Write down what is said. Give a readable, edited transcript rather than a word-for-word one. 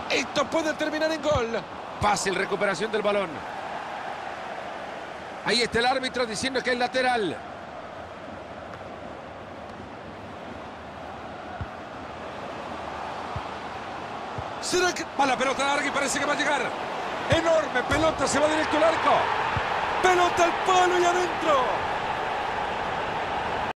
Esto puede terminar en gol. Fácil recuperación del balón. Ahí está el árbitro diciendo que es lateral. ¿Será que...? Va la pelota larga y parece que va a llegar. Enorme pelota, se va directo al arco. Pelota al palo y adentro.